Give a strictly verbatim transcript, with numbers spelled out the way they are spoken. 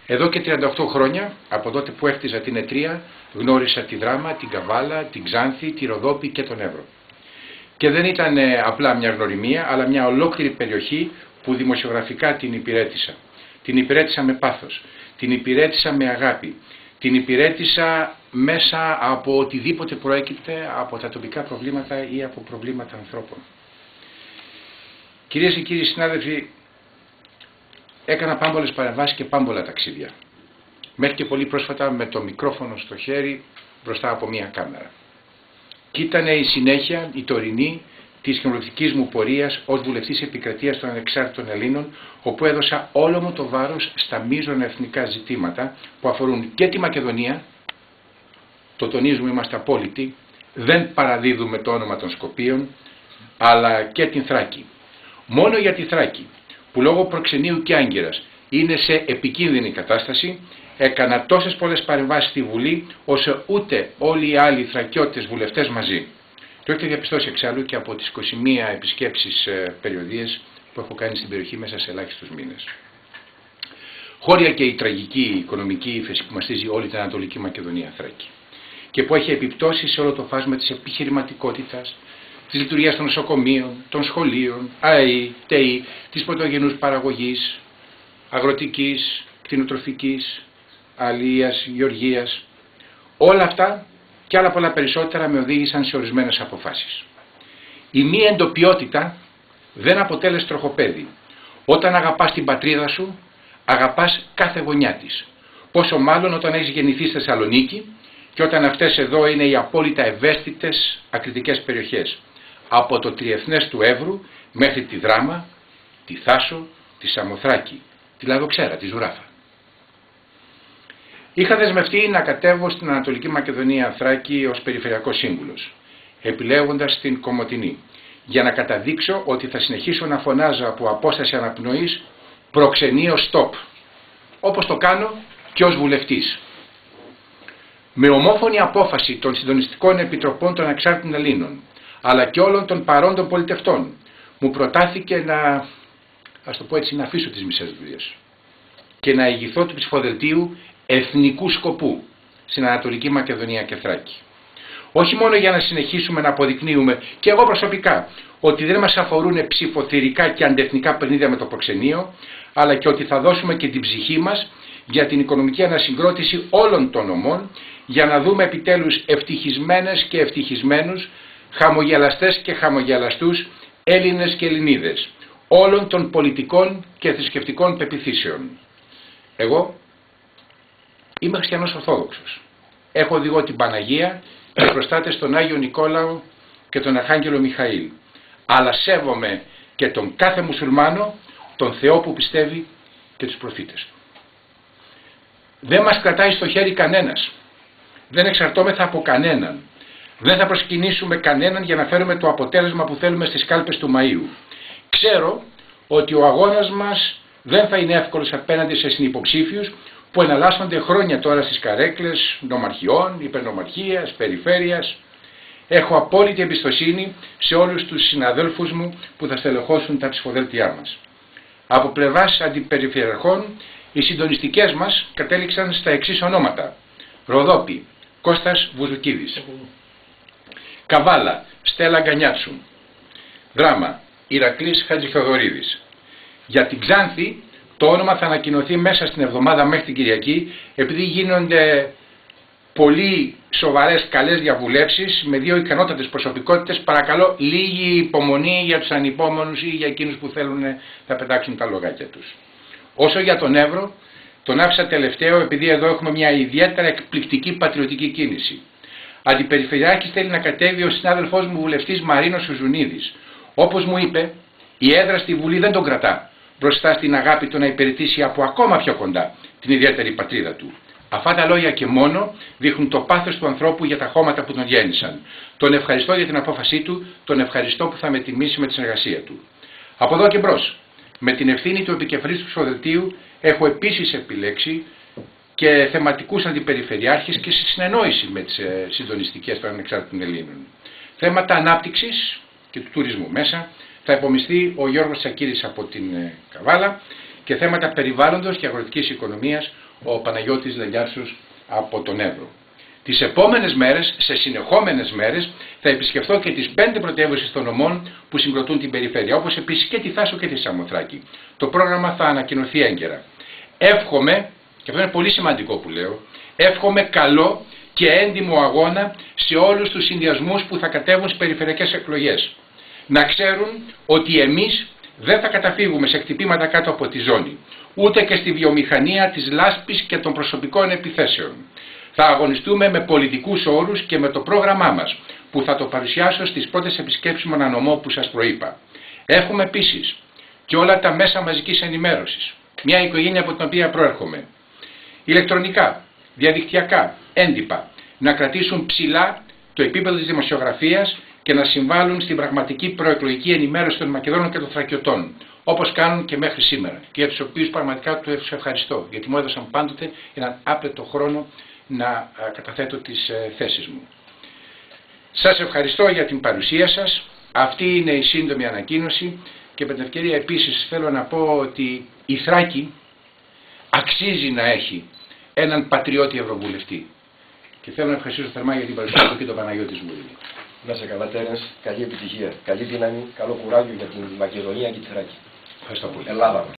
Εδώ και τριάντα οκτώ χρόνια, από τότε που έχτιζα την Ετρία, γνώρισα τη Δράμα, την Καβάλα, την Ξάνθη, τη Ροδόπη και τον Εύρο. Και δεν ήταν απλά μια γνωριμία, αλλά μια ολόκληρη περιοχή που δημοσιογραφικά την υπηρέτησα. Την υπηρέτησα με πάθος, την υπηρέτησα με αγάπη, την υπηρέτησα μέσα από οτιδήποτε προέκυπτε από τα τοπικά προβλήματα ή από προβλήματα ανθρώπων. Κυρίες και κύριοι συνάδελφοι, έκανα πάμπολες παρεμβάσεις και πάμπολα ταξίδια. Μέχρι και πολύ πρόσφατα με το μικρόφωνο στο χέρι μπροστά από μια κάμερα. Και ήταν η συνέχεια, η τωρινή, της κοινοβουλευτικής μου πορείας ως βουλευτής επικρατείας των ανεξάρτητων Ελλήνων, όπου έδωσα όλο μου το βάρος στα μείζωνα εθνικά ζητήματα που αφορούν και τη Μακεδονία, το τονίζουμε, είμαστε απόλυτοι, δεν παραδίδουμε το όνομα των Σκοπίων, αλλά και την Θράκη. Μόνο για τη Θράκη, που λόγω προξενείου και άγκυρας είναι σε επικίνδυνη κατάσταση, έκανα τόσες πολλές παρεμβάσεις στη Βουλή, όσο ούτε όλοι οι άλλοι θρακιώτες βουλευτές μαζί. Το έχετε διαπιστώσει εξάλλου και από τις είκοσι μία επισκέψεις ε, περιοδίες που έχω κάνει στην περιοχή μέσα σε ελάχιστους μήνες. Χώρια και η τραγική οικονομική ύφεση που μαστίζει όλη την Ανατολική Μακεδονία Θράκη και που έχει επιπτώσει σε όλο το φάσμα της επιχειρηματικότητας, της λειτουργίας των νοσοκομείων, των σχολείων, ΑΕΗ, ΤΕΗ, της πρωτογενούς παραγωγής, αγροτικής, κτηνοτροφικής, αλίας, γεωργίας. Όλα αυτά και άλλα πολλά περισσότερα με οδήγησαν σε ορισμένες αποφάσεις. Η μη εντοπιότητα δεν αποτέλεσε τροχοπέδι. Όταν αγαπάς την πατρίδα σου, αγαπάς κάθε γωνιά της. Πόσο μάλλον όταν έχεις γεννηθεί στη Θεσσαλονίκη και όταν αυτές εδώ είναι οι απόλυτα ευαίσθητες ακριτικές περιοχές. Από το τριεθνές του Εύρου μέχρι τη Δράμα, τη Θάσο, τη Σαμοθράκη, τη Λαδοξέρα, τη Ζουράφα. Είχα δεσμευτεί να κατέβω στην Ανατολική Μακεδονία Θράκη ως Περιφερειακός Σύμβουλος, επιλέγοντας την Κομοτηνή, για να καταδείξω ότι θα συνεχίσω να φωνάζω από απόσταση αναπνοής προξενείο stop, όπως το κάνω και ως βουλευτής. Με ομόφωνη απόφαση των συντονιστικών επιτροπών των Ανεξάρτητων Ελλήνων, αλλά και όλων των παρόντων πολιτευτών, μου προτάθηκε να, ας το πω έτσι, να αφήσω τις μισές δουλειές και να ηγηθώ του ψηφοδελτίου εθνικού σκοπού στην Ανατολική Μακεδονία και Θράκη. Όχι μόνο για να συνεχίσουμε να αποδεικνύουμε και εγώ προσωπικά ότι δεν μας αφορούν ψηφοθυρικά και αντεθνικά παιχνίδια με το προξενείο, αλλά και ότι θα δώσουμε και την ψυχή μας για την οικονομική ανασυγκρότηση όλων των νομών, για να δούμε επιτέλους ευτυχισμένες και ευτυχισμένους, χαμογελαστές και χαμογελαστούς Έλληνες και Ελληνίδες, όλων των πολιτικών και θρησκευτικών πεποιθήσεων. Εγώ είμαι χριστιανός Ορθόδοξος. Έχω οδηγώ την Παναγία και προστάτες τον Άγιο Νικόλαο και τον Αρχάγγελο Μιχαήλ. Αλλά σέβομαι και τον κάθε μουσουλμάνο, τον Θεό που πιστεύει και τους προφήτες του. Δεν μας κρατάει στο χέρι κανένας. Δεν εξαρτώμεθα από κανέναν. Δεν θα προσκυνήσουμε κανέναν για να φέρουμε το αποτέλεσμα που θέλουμε στις κάλπες του Μαΐου. Ξέρω ότι ο αγώνας μας δεν θα είναι εύκολος απέναντι σε συνυποψήφιους που εναλλάσσονται χρόνια τώρα στις καρέκλες νομαρχιών, υπερνομαρχίας, περιφέρειας. Έχω απόλυτη εμπιστοσύνη σε όλους τους συναδέλφους μου που θα στελεχώσουν τα ψηφοδέλτιά μας. Από πλευράς αντιπεριφερειαρχών, οι συντονιστικές μας κατέληξαν στα εξής ονόματα: Ροδόπη, Κώστας Βουζουκίδης; Καβάλα, Στέλλα Γκανιάτσου; Δράμα, Ηρακλής Χατζηθοδωρίδης. Για την Ξάνθη, το όνομα θα ανακοινωθεί μέσα στην εβδομάδα μέχρι την Κυριακή, επειδή γίνονται πολύ σοβαρές καλές διαβουλεύσεις με δύο ικανότατες προσωπικότητες. Παρακαλώ λίγη υπομονή για τους ανυπόμονους ή για εκείνους που θέλουν να πετάξουν τα λογάκια τους. Όσο για τον Εύρο, τον άφησα τελευταίο επειδή εδώ έχουμε μια ιδιαίτερα εκπληκτική πατριωτική κίνηση. Αντιπεριφερειάρχης θέλει να κατέβει ο συνάδελφός μου βουλευτής Μαρίνος Σουζουνίδης. Όπως μου είπε, η έδρα στη Βουλή δεν τον κρατά μπροστά στην αγάπη του να υπηρετήσει από ακόμα πιο κοντά την ιδιαίτερη πατρίδα του. Αυτά τα λόγια και μόνο δείχνουν το πάθος του ανθρώπου για τα χώματα που τον γέννησαν. Τον ευχαριστώ για την απόφασή του, τον ευχαριστώ που θα με τιμήσει με τη συνεργασία του. Από εδώ και μπρος, με την ευθύνη του επικεφαλής του ψηφοδελτίου, έχω επίσης επιλέξει και θεματικούς αντιπεριφερειάρχες και σε συνεννόηση με τις συντονιστικές των Ανεξάρτητων Ελλήνων. Θέματα ανάπτυξης και του τουρισμού μέσα θα υπομειστεί ο Γιώργος Τσακίρης από την Καβάλα και θέματα περιβάλλοντος και αγροτικής οικονομίας ο Παναγιώτης Λελιάρσος από τον Εύρο. Τις επόμενες μέρες, σε συνεχόμενες μέρες, θα επισκεφθώ και τις πέντε πρωτεύουσες των νομών που συγκροτούν την περιφέρεια, όπως επίσης και τη Θάσο και τη Σαμοθράκη. Το πρόγραμμα θα ανακοινωθεί έγκαιρα. Εύχομαι, και αυτό είναι πολύ σημαντικό που λέω, εύχομαι καλό και έντιμο αγώνα σε όλους τους συνδυασμούς που θα κατέβουν στις περιφερειακές εκλογές. Να ξέρουν ότι εμείς δεν θα καταφύγουμε σε χτυπήματα κάτω από τη ζώνη, ούτε και στη βιομηχανία της λάσπης και των προσωπικών επιθέσεων. Θα αγωνιστούμε με πολιτικούς όρους και με το πρόγραμμά μας, που θα το παρουσιάσω στις πρώτες επισκέψεις μου ανανομό που σας προείπα. Έχουμε επίσης και όλα τα μέσα μαζικής ενημέρωσης, μια οικογένεια από την οποία προέρχομαι, ηλεκτρονικά, διαδικτυακά, έντυπα, να κρατήσουν ψηλά το επίπεδο της δημοσιογραφίας και να συμβάλλουν στην πραγματική προεκλογική ενημέρωση των Μακεδόνων και των Θρακιωτών, όπως κάνουν και μέχρι σήμερα, και για τους οποίους πραγματικά τους ευχαριστώ, γιατί μου έδωσαν πάντοτε έναν άπλετο χρόνο να καταθέτω τις θέσεις μου. Σας ευχαριστώ για την παρουσία σας. Αυτή είναι η σύντομη ανακοίνωση και με την ευκαιρία επίσης θέλω να πω ότι η Θράκη αξίζει να έχει έναν πατριώτη ευρωβουλευτή. Και θέλω να ευχαριστήσω θερμά για την παρουσία του και τον Παναγιώτη Σμουρίδη. Να σε καλά, Τέρενς. Καλή επιτυχία. Καλή δύναμη, καλό κουράγιο για την Μακεδονία και τη Θράκη. Ευχαριστώ πολύ. Ελλάδα.